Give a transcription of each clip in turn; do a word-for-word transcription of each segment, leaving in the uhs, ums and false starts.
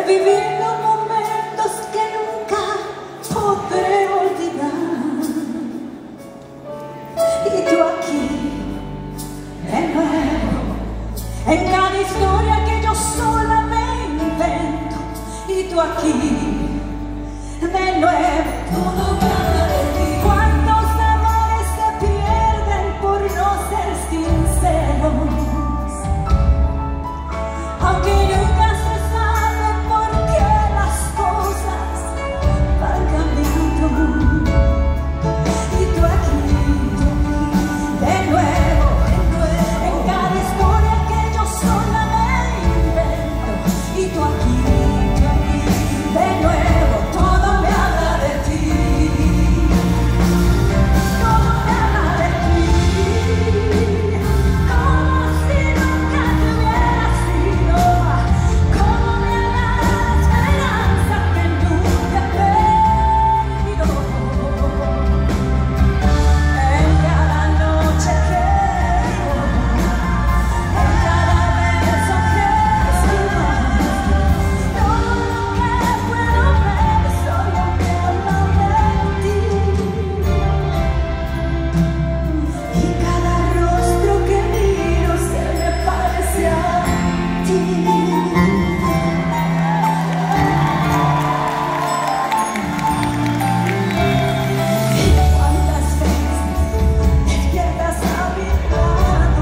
viviendo momentos que nunca podré olvidar. Y tú aquí, de nuevo, en cada historia que yo sola me invento. Y tú aquí, de nuevo, todo habla de ti. ¿Cuántos amores se pierden por no ser sinceros? Aunque nunca se sabe por qué las cosas van cambiando. Y tú aquí, de nuevo, en cada historia que yo sola me invento. Y tú aquí, de nuevo, todo me habla de ti. Todo me habla de ti. Como si nunca te hubiera sido. Como me habla la esperanza que nunca he perdido. En cada noche que vivo, en cada beso que escribo, todo lo que puedo ver solo me habla de ti. Y cada rostro que miro se me parece a ti. Y cuántas veces despiertas a mi lado.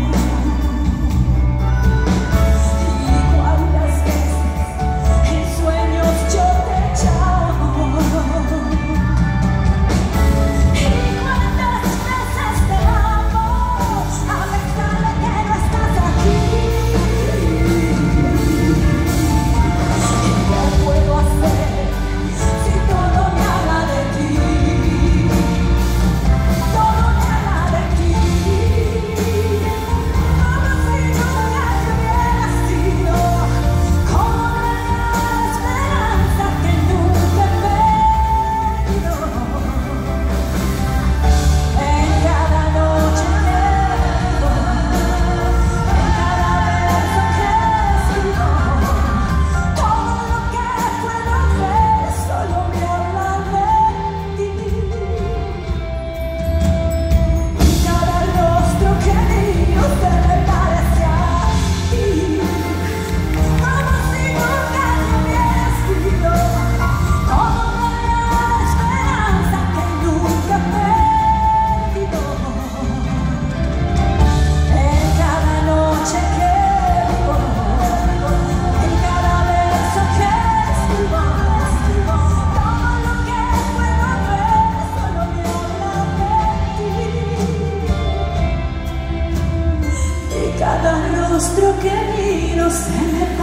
Y cuántas veces en sueños yo te llamo. Y cuántas veces te amo a pesar de que no estás aquí. ¿Qué puedo hacer si todo me habla de ti? Todo me habla de ti. Como si nunca te hubiera sido. Como me habla la esperanza que nunca he perdido. En cada noche que vivo, en cada beso que escribo, todo lo que puedo ver solo me habla de ti. Y cada rostro que miro se me parece a ti. Como si nunca te hubiera sido. Como me habla la esperanza que nunca he perdido. En cada noche que vivo, en cada beso que escribo, todo lo que puedo ver solo me habla de ti. Y cada rostro que miro se me